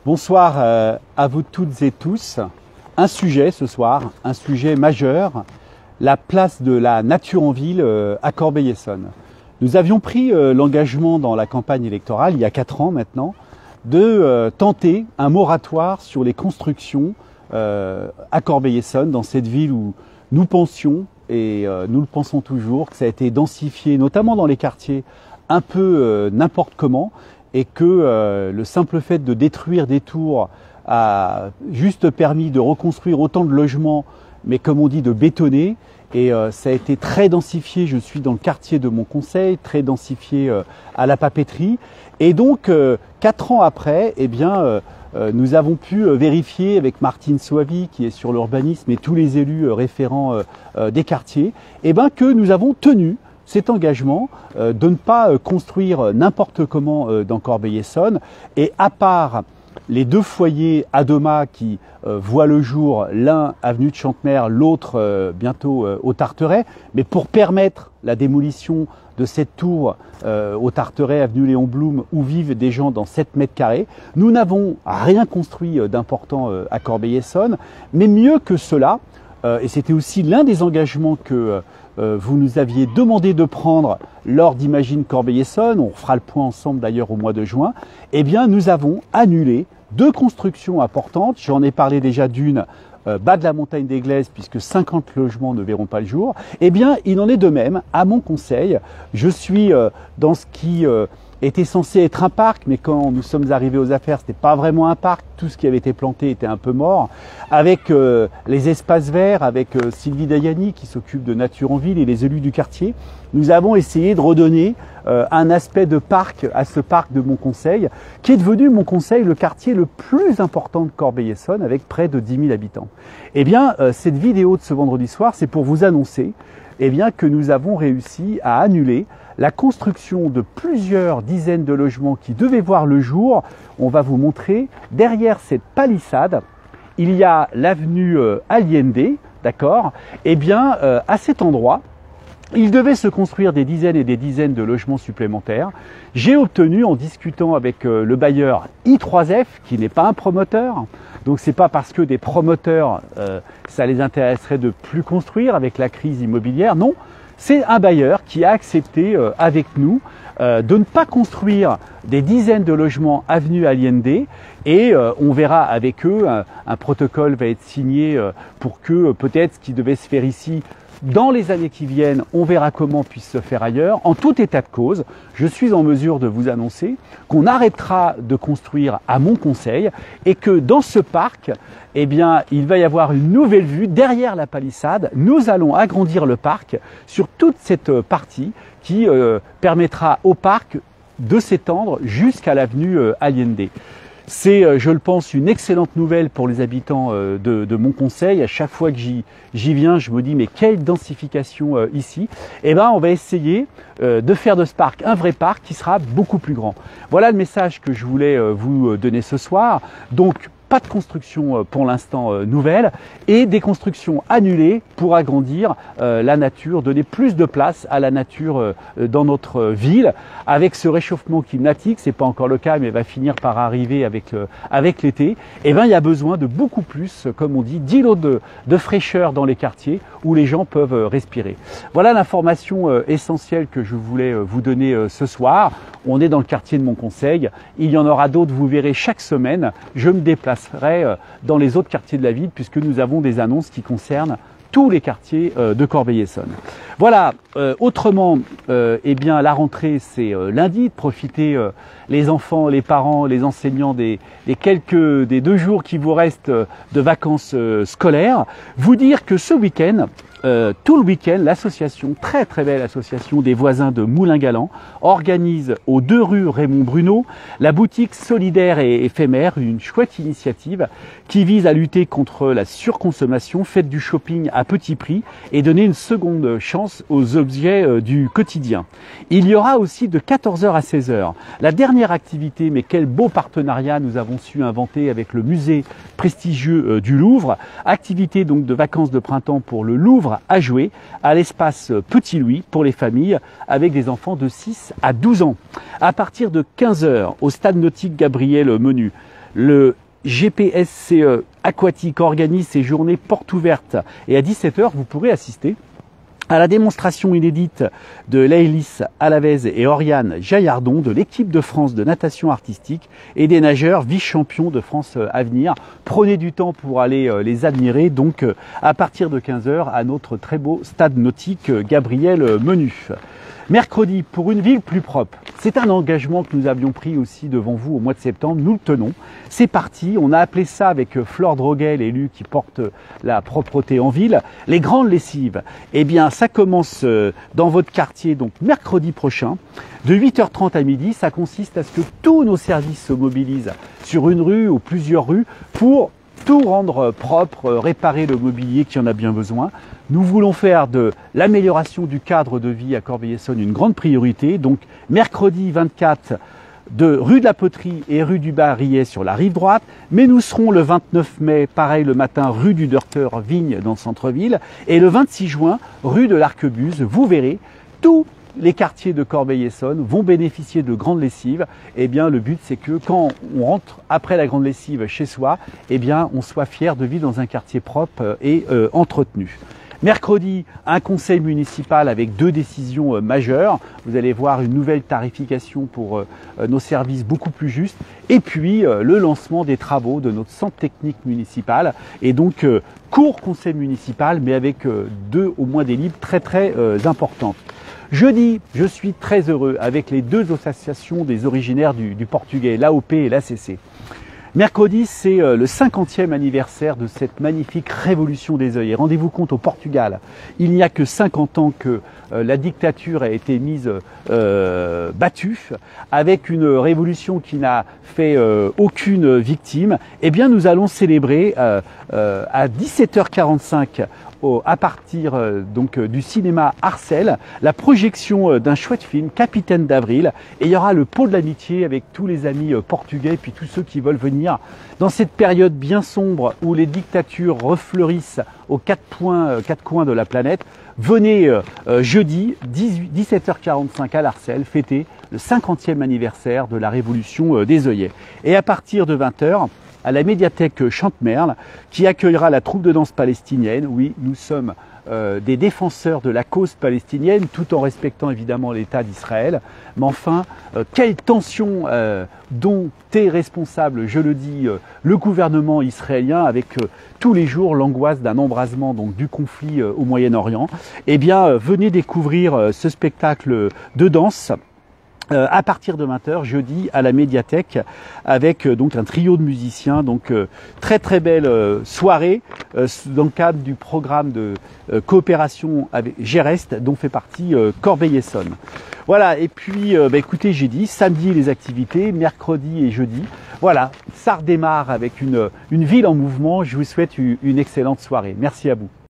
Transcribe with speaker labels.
Speaker 1: Bonsoir à vous toutes et tous. Un sujet ce soir, un sujet majeur, la place de la nature en ville à Corbeil-Essonnes. Nous avions pris l'engagement dans la campagne électorale, il y a 4 ans maintenant, de tenter un moratoire sur les constructions à Corbeil-Essonnes, dans cette ville où nous pensions, et nous le pensons toujours, que ça a été densifié, notamment dans les quartiers, un peu n'importe comment, et que le simple fait de détruire des tours a juste permis de reconstruire autant de logements, mais comme on dit, de bétonner. Et ça a été très densifié, je suis dans le quartier de Montconseil, très densifié à la papeterie. Et donc, 4 ans après, eh bien, nous avons pu vérifier avec Martine Soavy, qui est sur l'urbanisme, et tous les élus référents des quartiers, eh bien, que nous avons tenu cet engagement de ne pas construire n'importe comment dans Corbeil-Essonnes. Et à part les 2 foyers Adoma qui voient le jour, l'un avenue de Chantemer, l'autre bientôt au Tarteret, mais pour permettre la démolition de cette tour au Tarteret, avenue Léon Blum, où vivent des gens dans 7 mètres carrés, nous n'avons rien construit d'important à Corbeil-Essonnes, mais mieux que cela, et c'était aussi l'un des engagements que vous nous aviez demandé de prendre lors d'Imagine Corbeil-Essonnes, on fera le point ensemble d'ailleurs au mois de juin, eh bien nous avons annulé 2 constructions importantes. J'en ai parlé déjà d'une bas de la montagne des Glaises, puisque 50 logements ne verront pas le jour. Eh bien il en est de même à Montconseil. Je suis dans ce qui était censé être un parc, mais quand nous sommes arrivés aux affaires, ce n'était pas vraiment un parc, tout ce qui avait été planté était un peu mort, avec les espaces verts, avec Sylvie Dayani qui s'occupe de nature en ville et les élus du quartier. Nous avons essayé de redonner un aspect de parc à ce parc de Montconseil, qui est devenu Montconseil le quartier le plus important de Corbeil-Essonnes, avec près de 10 000 habitants. Eh bien, cette vidéo de ce vendredi soir, c'est pour vous annoncer eh bien, que nous avons réussi à annuler la construction de plusieurs dizaines de logements qui devaient voir le jour. On va vous montrer, derrière cette palissade, il y a l'avenue Allende, d'accord? Eh bien, à cet endroit, il devait se construire des dizaines et des dizaines de logements supplémentaires. J'ai obtenu, en discutant avec le bailleur I3F, qui n'est pas un promoteur, donc c'est pas parce que des promoteurs, ça les intéresserait de plus construire avec la crise immobilière, non. C'est un bailleur qui a accepté avec nous de ne pas construire des dizaines de logements avenue Allende, et on verra avec eux, un protocole va être signé pour que peut-être ce qui devait se faire ici dans les années qui viennent, on verra comment puisse se faire ailleurs. En tout état de cause, je suis en mesure de vous annoncer qu'on arrêtera de construire à Montconseil et que dans ce parc, eh bien, il va y avoir une nouvelle vue derrière la palissade. Nous allons agrandir le parc sur toute cette partie qui permettra au parc de s'étendre jusqu'à l'avenue Allende. C'est, je le pense, une excellente nouvelle pour les habitants de Montconseil. À chaque fois que j'y viens, je me dis, mais quelle densification ici. Eh bien, on va essayer de faire de ce parc un vrai parc qui sera beaucoup plus grand. Voilà le message que je voulais vous donner ce soir. Donc, pas de construction pour l'instant nouvelle, et des constructions annulées pour agrandir la nature, donner plus de place à la nature dans notre ville. Avec ce réchauffement climatique, c'est pas encore le cas, mais va finir par arriver avec l'été, et ben il y a besoin de beaucoup plus, comme on dit, d'îlots de fraîcheur dans les quartiers où les gens peuvent respirer. Voilà l'information essentielle que je voulais vous donner ce soir. On est dans le quartier de Montconseil, il y en aura d'autres, vous verrez chaque semaine. Je me déplacerai dans les autres quartiers de la ville, puisque nous avons des annonces qui concernent tous les quartiers de Corbeil-Essonnes. Voilà, autrement, eh bien, la rentrée, c'est lundi. Profitez, les enfants, les parents, les enseignants, des 2 jours qui vous restent de vacances scolaires. Vous dire que ce week-end, tout le week-end, l'association, très très belle association des voisins de Moulin-Galant, organise aux 2 rues Raymond Bruno la boutique solidaire et éphémère, une chouette initiative qui vise à lutter contre la surconsommation, faites du shopping à petit prix et donner une seconde chance aux objets du quotidien. Il y aura aussi de 14h à 16h la dernière activité, mais quel beau partenariat nous avons su inventer avec le musée prestigieux du Louvre, activité donc de vacances de printemps pour le Louvre à jouer à l'espace Petit Louis pour les familles avec des enfants de 6 à 12 ans. À partir de 15h au stade nautique Gabriel Menu, Le GPSCE Aquatique organise ses journées portes ouvertes et à 17 h, vous pourrez assister à la démonstration inédite de Laëlys Alavez et Oriane Jaillardon de l'équipe de France de natation artistique et des nageurs vice-champions de France à venir. Prenez du temps pour aller les admirer, donc à partir de 15 h à notre très beau stade nautique Gabriel Menu. Mercredi, pour une ville plus propre. C'est un engagement que nous avions pris aussi devant vous au mois de septembre. Nous le tenons. C'est parti. On a appelé ça avec Flore Droguet, l'élu qui porte la propreté en ville, les grandes lessives. Eh bien, ça commence dans votre quartier, donc mercredi prochain, de 8 h 30 à midi. Ça consiste à ce que tous nos services se mobilisent sur une rue ou plusieurs rues pour tout rendre propre, réparer le mobilier qui en a bien besoin. Nous voulons faire de l'amélioration du cadre de vie à Corbeil-Essonnes une grande priorité. Donc mercredi 24 de rue de la Poterie et rue du Barillet sur la rive droite. Mais nous serons le 29 mai, pareil le matin, rue du Docteur Vigne dans le centre-ville. Et le 26 juin, rue de l'Arquebuse. Vous verrez, tous les quartiers de Corbeil-Essonnes vont bénéficier de grandes lessives. Eh bien, le but, c'est que quand on rentre après la grande lessive chez soi, eh bien, on soit fier de vivre dans un quartier propre et entretenu. Mercredi, un conseil municipal avec 2 décisions majeures. Vous allez voir une nouvelle tarification pour nos services beaucoup plus juste. Et puis, le lancement des travaux de notre centre technique municipal. Et donc, court conseil municipal, mais avec 2 au moins des livres très importantes. Jeudi, je suis très heureux avec les 2 associations des originaires du portugais, l'AOP et l'ACC. Mercredi, c'est le 50e anniversaire de cette magnifique révolution des œillets. Rendez-vous compte, au Portugal, il n'y a que 50 ans que la dictature a été battue, avec une révolution qui n'a fait aucune victime. Eh bien, nous allons célébrer à 17 h 45 à partir du cinéma Arcel, la projection d'un chouette film, Capitaine d'Avril, et il y aura le pot de l'amitié avec tous les amis portugais et puis tous ceux qui veulent venir dans cette période bien sombre où les dictatures refleurissent aux 4 coins de la planète. Venez jeudi 17 h 45 à l'Arcel fêter le 50e anniversaire de la révolution des œillets. Et à partir de 20 h, à la médiathèque Chantemerle, qui accueillera la troupe de danse palestinienne. Oui, nous sommes des défenseurs de la cause palestinienne, tout en respectant évidemment l'État d'Israël. Mais enfin, quelle tension dont est responsable, je le dis, le gouvernement israélien, avec tous les jours l'angoisse d'un embrasement du conflit au Moyen-Orient. Eh bien, venez découvrir ce spectacle de danse à partir de 20 h jeudi à la médiathèque avec un trio de musiciens, très belle soirée dans le cadre du programme de coopération avec Gérest dont fait partie Corbeil-Essonnes. Voilà, et puis écoutez, j'ai dit samedi les activités, mercredi et jeudi. Voilà, ça redémarre avec une ville en mouvement. Je vous souhaite une excellente soirée. Merci à vous.